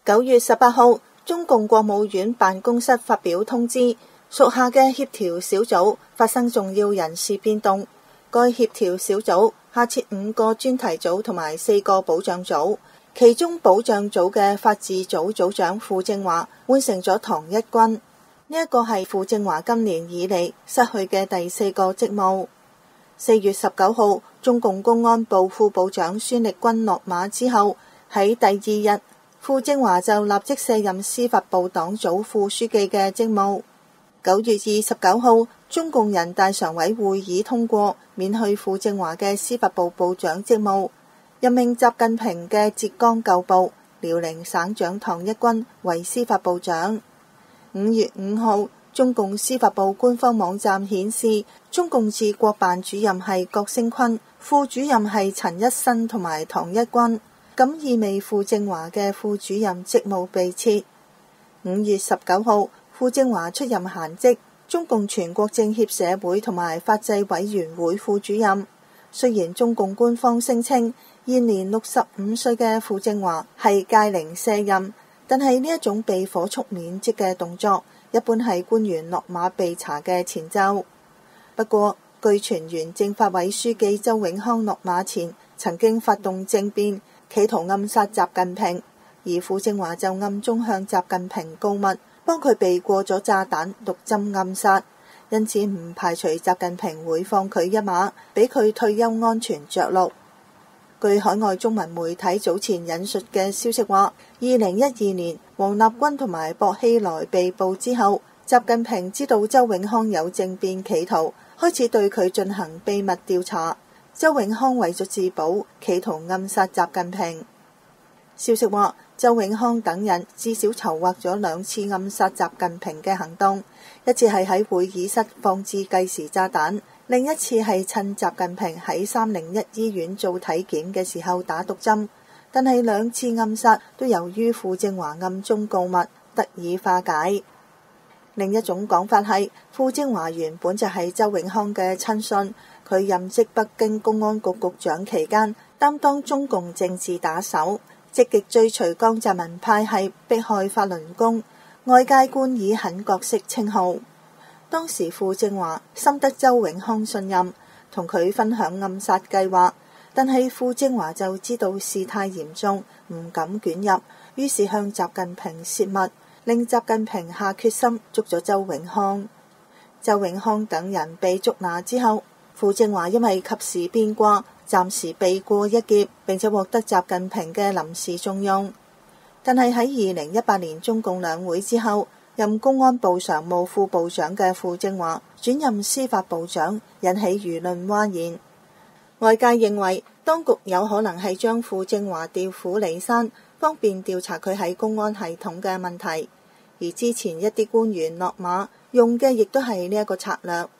9月18號，中共國務院辦公室發表通知，屬下嘅協調小組發生重要人事變動。該協調小組下設5個專題組同埋4個保障組，其中保障組嘅法治組組長傅政華換成咗唐一軍。呢一個係傅政華今年以嚟失去嘅第4個職務。4月19號，中共公安部副部長孫力軍落馬之後，喺第2日，傅政華就立即卸任司法部黨組副書記嘅職務。9月29號，中共人大常委會議通過免去傅政華嘅司法部部長職務，任命習近平嘅浙江舊部、遼寧省長唐一軍為司法部長。5月5號，中共司法部官方網站顯示，中共治國辦主任係郭聲琨，副主任係陳一新同埋唐一軍，咁意味傅政華嘅副主任職務被撤。5月19號，傅政華出任閒職，中共全國政協社會同埋法制委員會副主任。雖然中共官方聲稱現年65歲嘅傅政華係屆齡卸任，但係呢一種被火速免職嘅動作，一般係官員落馬被查嘅前奏。不過，據傳原政法委書記周永康落馬前曾經發動政變，企圖暗殺習近平，而傅政華就暗中向習近平告密，幫佢避過咗炸彈6針暗殺，因此唔排除習近平會放佢一馬，俾佢退休安全着陸。據海外中文媒體早前引述嘅消息話，2012年王立軍同埋薄熙來被捕之後，習近平知道周永康有政變企圖，開始對佢進行秘密調查。周永康為咗自保，企圖暗殺習近平。消息話，周永康等人至少籌劃咗2次暗殺習近平嘅行動，一次係喺會議室放置計時炸彈，另一次係趁習近平喺301醫院做體檢嘅時候打毒針。但係2次暗殺都由於傅政華暗中告密得以化解。另一種講法係，傅政華原本就係周永康嘅親信，佢任職北京公安局局長期間，擔當中共政治打手，積極追隨江澤民派系，迫害法輪功，外界冠以狠角色稱號。當時傅政華深得周永康信任，同佢分享暗殺計劃，但係傅政華就知道事態嚴重，唔敢捲入，於是向習近平泄密，令習近平下決心捉咗周永康。周永康等人被捉拿之後，傅政華因為及時變卦，暫時避過一劫，並且獲得習近平嘅臨時重用。但係喺2018年中共兩會之後，任公安部常務副部長嘅傅政華轉任司法部長，引起輿論譁然。外界認為當局有可能係將傅政華調虎離山，方便調查佢喺公安系統嘅問題。而之前一啲官員落馬用嘅亦都係呢一個策略。